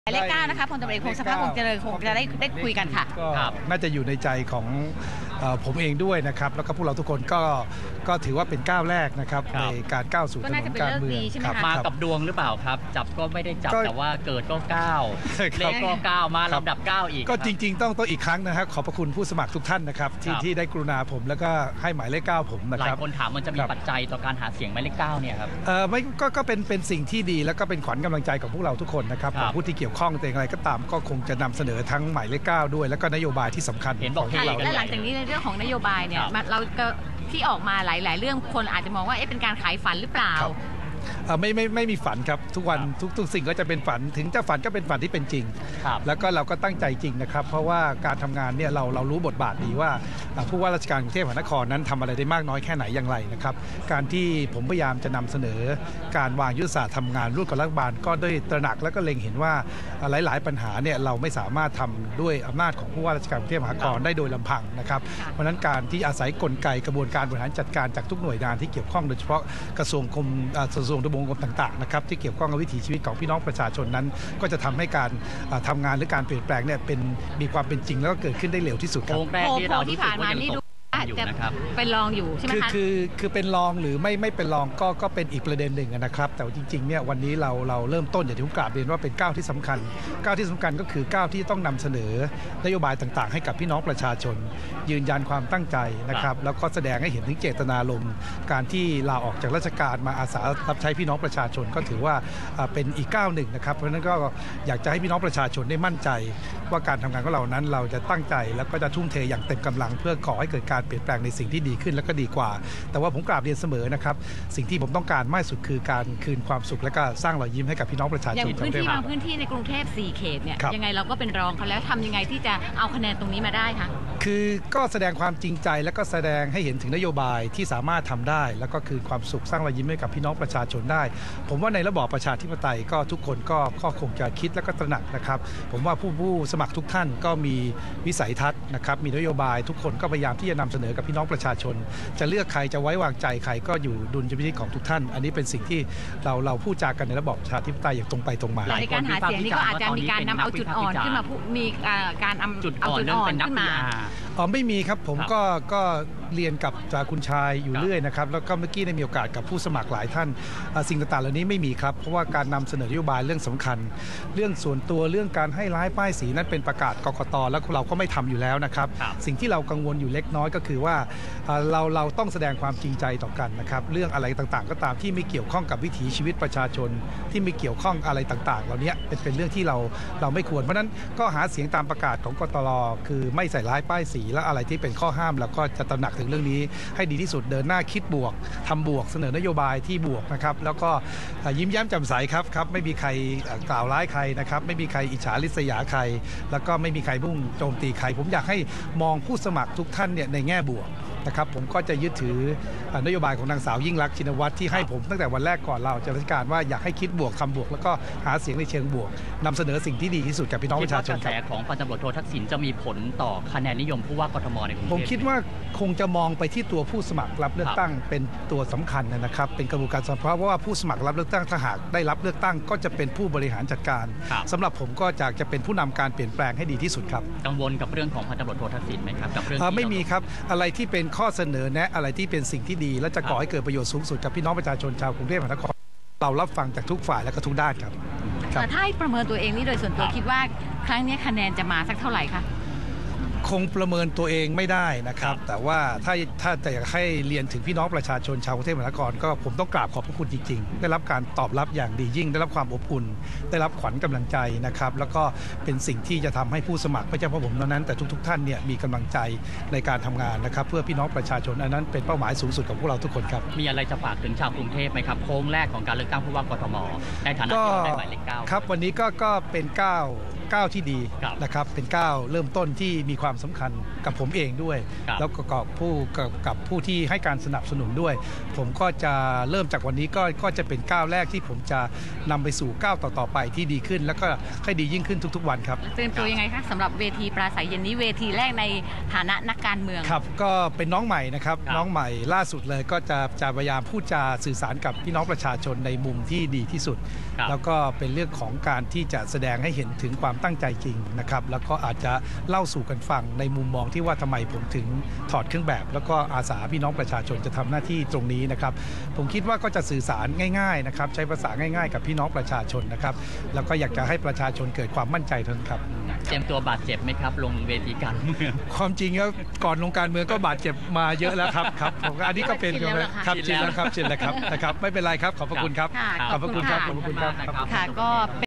หมายเลข9นะคะพลตำรวจเอกพงศภาค คงเจริญคงจะได้คุยกันค่ะก็น่าจะอยู่ในใจของผมเองด้วยนะครับแล้วก็พวกเราทุกคนก็ถือว่าเป็นก้าวแรกนะครับในการก้าวสู่ถนนการเมืองมากับดวงหรือเปล่าครับจับก็ไม่ได้จับแต่ว่าเกิดก็9เลขก็9มาลำดับ9อีกก็จริงๆต้องอีกครั้งนะครับขอบพระคุณผู้สมัครทุกท่านนะครับที่ได้กรุณาผมแล้วก็ให้หมายเลข9ผมนะครับหลายคนถามมันจะมีปัจจัยต่อการหาเสียงหมายเลข9เนี่ยครับไม่ก็เป็นสิ่งที่ดีแล้วก็เป็นขวัญกำลังใจของพวกเราทุกคนนะครับผู้ที่เกี่ยวข้องแต่อะไรก็ตามก็คงจะนำเสนอทั้งหมายเลข9ด้วยแล้วก็นโยบายที่สำคัญของพวกเราและหลังจากนี้ในเรื่องของนโยบายเนี่ยเราก็ที่ออกมาหลายๆเรื่องคนอาจจะมองว่าเป็นการขายฝันหรือเปล่าไม่มีฝันครับทุกวันทุกสิ่งก็จะเป็นฝันถึงจะฝันก็เป็นฝันที่เป็นจริงแล้วก็เราก็ตั้งใจจริงนะครับเพราะว่าการทำงานเนี่ยเรารู้บทบาทดีว่าผู้ว่าราชการกรุงเทพมหานครนั้นทำอะไรได้มากน้อยแค่ไหนอย่างไรนะครับการที่ผมพยายามจะนำเสนอการวางยุทธศาสตร์ทำงานร่วมกับรัฐบาลก็ได้ตระหนักและก็เล็งเห็นว่าหลายๆปัญหาเนี่ยเราไม่สามารถทำด้วยอำนาจของผู้ว่าราชการกรุงเทพมหานครได้โดยลำพังนะครับเพราะฉะนั้นการที่อาศัยกลไกกระบวนการบริหารจัดการจากทุกหน่วยงานที่เกี่ยวข้องโดยเฉพาะกระทรวงทบวงกรมต่างๆนะครับที่เกี่ยวข้องกับวิถีชีวิตของพี่น้องประชาชนนั้นก็จะทำให้การทำงานหรือการเปลี่ยนแปลงเนี่ยมีความเป็นจริงแล้วก็เกิดขึ้นได้เร็วที่สุดครับโพที่ผ่านมานี่ดูจะเป็นรองอยู่ใช่ไหมคะคือเป็นรองหรือไม่เป็นรองก็เป็นอีกประเด็นหนึ่งนะครับแต่จริงๆเนี่ยวันนี้เราเริ่มต้นอย่างที่ผมกล่าวเรียนว่าเป็นก้าวที่สำคัญก็คือก้าวที่ต้องนำเสนอนโยบายต่างๆให้กับพี่น้องประชาชนยืนยันความตั้งใจนะครับแล้วก็แสดงให้เห็นถึงเจตนารมณ์การที่ลาออกจากราชการมาอาสารับใช้พี่น้องประชาชนก็ถือว่าเป็นอีกก้าวหนึ่งนะครับเพราะฉะนั้นก็อยากจะให้พี่น้องประชาชนได้มั่นใจว่าการทำงานของเรานั้นเราจะตั้งใจแล้วก็จะทุ่มเทอย่างเต็มกำลังเพื่อขอให้เกิดการเปลี่ยนแปลงในสิ่งที่ดีขึ้นและก็ดีกว่าแต่ว่าผมกราบเรียนเสมอนะครับสิ่งที่ผมต้องการมากสุดคือการคืนความสุขและก็สร้างรอยยิ้มให้กับพี่น้องประชาชนอย่างพื้นที่บางพื้นที่ในกรุงเทพ4 เขตเนี่ยยังไงเราก็เป็นรองเขาแล้วทำยังไงที่จะเอาคะแนนตรงนี้มาได้คะคือก็แสดงความจริงใจและก็แสดงให้เห็นถึงนโยบายที่สามารถทำได้แล้วก็คืนความสุขสร้างรอยยิ้มให้กับพี่น้องประชาชนได้ผมว่าในระบอบประชาธิปไตยก็ทุกคนก็คงจะคิดและก็ตระหนักนะครับผมว่าผู้สมัครทุกท่านก็มีวิสัยทัศน์นะครับมีนโยบายทุกคนก็พยายามที่จะนำเสนอกับพี่น้องประชาชนจะเลือกใครจะไว้วางใจใครก็อยู่ดุลยพินิจของทุกท่านอันนี้เป็นสิ่งที่เราพูดจากันในระบอบประชาธิปไตยอย่างตรงไปตรงมาในการหาเสียงนี้ก็อาจจะมีการนำเอาจุดอ่อนขึ้นมามีการเอาจุดอ่อนขึ้นมาไม่มีครับผมก็เรียนกับคุณชายอยู่เรื่อยนะครับแล้วก็เมื่อกี้ได้มีโอกาสกับผู้สมัครหลายท่านสิ่งต่างๆเหล่านี้ไม่มีครับเพราะว่าการนำเสนอนโยบายเรื่องสำคัญเรื่องส่วนตัวเรื่องการให้ร้ายป้ายสีนั้นเป็นประกาศกกต.แล้วเราก็ไม่ทำอยู่แล้วนะครับสิ่งที่เรากังวลอยู่เล็กน้อยก็คือว่าเราต้องแสดงความจริงใจต่อกันนะครับเรื่องอะไรต่างๆก็ตามที่ไม่เกี่ยวข้องกับวิถีชีวิตประชาชนที่ไม่เกี่ยวข้องอะไรต่างๆเหล่านี้เป็นเรื่องที่เราไม่ควรเพราะนั้นก็หาเสียงตามประกาศของกตรคือไม่ใส่ร้ายป้ายสีและอะไรที่เป็นข้อห้ามแล้วก็จะตระหนักถึงเรื่องนี้ให้ดีที่สุดเดินหน้าคิดบวกทำบวกเสนอนโยบายที่บวกนะครับแล้วก็ยิ้มแย้มแจ่มใสครับไม่มีใครกล่าวร้ายใครนะครับไม่มีใครอิจฉาริษยาใครแล้วก็ไม่มีใครมุ่งโจมตีใครผมอยากให้มองผู้สมัครทุกท่านเนี่ยในแง่บวกนะครับผมก็จะยึดถือนโยบายของนางสาวยิ่งลักษณ์ชินวัตรที่ให้ผมตั้งแต่วันแรกก่อนเราจะราชการว่าอยากให้คิดบวกทำบวกแล้วก็หาเสียงในเชิงบวกนำเสนอสิ่งที่ดีที่สุดกับพี่น้องประชาชนครับกระแสของพันตำรวจโททักษิณจะมีผลต่อคะแนนนิยมผู้ว่ากทมในกรุงเทพผมคิดว่าคงจะมองไปที่ตัวผู้สมัครรับเลือกตั้งเป็นตัวสำคัญนะครับเป็นกระบวนการเพราะว่าผู้สมัครรับเลือกตั้งถ้าหากได้รับเลือกตั้งก็จะเป็นผู้บริหารจัดการสำหรับผมก็จะเป็นผู้นำการเปลี่ยนแปลงให้ดีที่สุดครับกังวลกับเรื่องของพันตำรวจโททักษิณไหมครับกับเรื่องไม่มีครับอะไรที่เป็นข้อเสนอแนะอะไรที่เป็นสิ่งที่ดีและจะก่อให้เกิดประโยชน์สูงสุดกับพี่น้องประชาชนชาวกรุงเทพมหานครเรารับฟังจากทุกฝ่ายและก็ทุกด้านครับแต่ถ้าให้ประเมินตัวเองนี่โดยส่วนตัวคิดว่าครั้งนี้คะแนนจะมาสักเท่าไหร่คะคงประเมินตัวเองไม่ได้นะครับแต่ว่าถ้าจะอยากให้เรียนถึงพี่น้องประชาชนชาวกรุงเทพมหานครก็ผมต้องกราบขอบพระคุณจริงๆได้รับการตอบรับอย่างดียิ่งได้รับความอบอุ่นได้รับขวัญกำลังใจนะครับแล้วก็เป็นสิ่งที่จะทำให้ผู้สมัครไม่ใช่เพราะผมเท่านั้นแต่ทุกๆท่านเนี่ยมีกำลังใจในการทำงานนะครับเพื่อพี่น้องประชาชนอันนั้นเป็นเป้าหมายสูงสุดของพวกเราทุกคนครับมีอะไรจะฝากถึงชาวกรุงเทพไหมครับโค้งแรกของการเลือกตั้งผู้ว่ากทมในฐานะที่ได้หมายเลข9 ครับวันนี้ก็เป็นก้าวก้าวที่ดีครับนะครับเป็นก้าวเริ่มต้นที่มีความสำคัญกับผมเองด้วยครับแล้วก็กับผู้ที่ให้การสนับสนุนด้วย ผมก็จะเริ่มจากวันนี้ก็จะเป็นก้าวแรกที่ผมจะนำไปสู่ก้าวต่อๆไปที่ดีขึ้น แล้วก็ให้ดียิ่งขึ้นทุกๆวันครับเตรียมตัวยังไงคะสำหรับเวทีปราศัยเย็นนี้เวทีแรกในฐานะนักการเมืองครับก็เป็นน้องใหม่นะครับครับน้องใหม่ล่าสุดเลยก็จะพยายามพูดจาสื่อสารกับพี่น้องประชาชนในมุมที่ดีที่สุดครับแล้วก็เป็นเรื่องของการที่จะแสดงให้เห็นถึงความตั้งใจจริงนะครับแล้วก็อาจจะเล่าสู่กันฟังในมุมมองที่ว่าทำไมผมถึงถอดเครื่องแบบ แล้วก็อาสาพี่น้องประชาชนจะทำหน้าที่ตรงนี้นะครับผมคิดว่าก็จะสื่อสารง่ายๆนะครับใช้ภาษาง่ายๆกับพี่น้องประชาชนนะครับแล้วก็อยากจะให้ประชาชนเกิดความมั่นใจเท่านั้นครับเตรียมตัวบาดเจ็บไหมครับ ลงเวทีการเมืองความจริงแล้วก่อนลงการเมืองก็บาดเจ็บมาเยอะแล้วครับครับผมอันนี้ก็เป็นชินแล้วเหรอคะครับชินแล้วครับชินแล้วครับนะครับไม่เป็นไรครับขอบพระคุณครับค่ะขอบพระคุณครับขอบพระคุณครับขอบคุณมากนะครับค่ะก็